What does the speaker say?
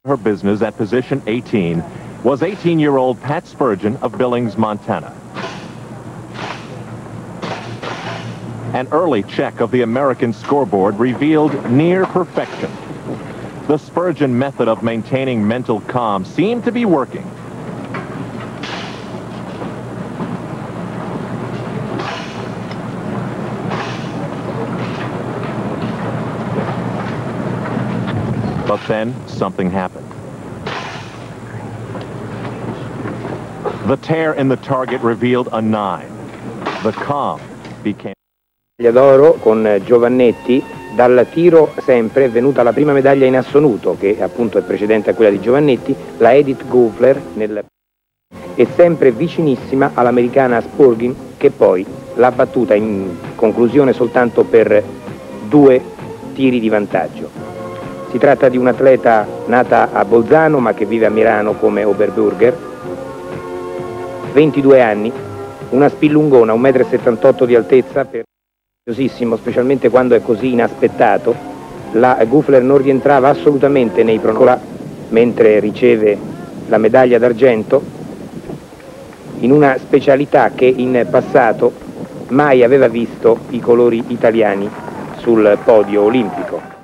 Her business at position 18 was 18-year-old Pat Spurgeon of Billings, Montana. An early check of the American scoreboard revealed near perfection. The Spurgeon method of maintaining mental calm seemed to be working. But then something happened. The tear in the target revealed a 9. The calm became... Medaglia d'oro con Giovannetti, dal tiro sempre è venuta la prima medaglia in assoluto, che appunto è precedente a quella di Giovannetti, la Edith Gufler, e sempre vicinissima all'americana Spurgeon, che poi l'ha battuta in conclusione soltanto per 2 tiri di vantaggio. Si tratta di un'atleta nata a Bolzano ma che vive a Milano come Oberburger, 22 anni, una spillungona, 1,78 m di altezza, curiosissimo, specialmente quando è così inaspettato. La Gufler non rientrava assolutamente nei pronostici, mentre riceve la medaglia d'argento in una specialità che in passato mai aveva visto i colori italiani sul podio olimpico.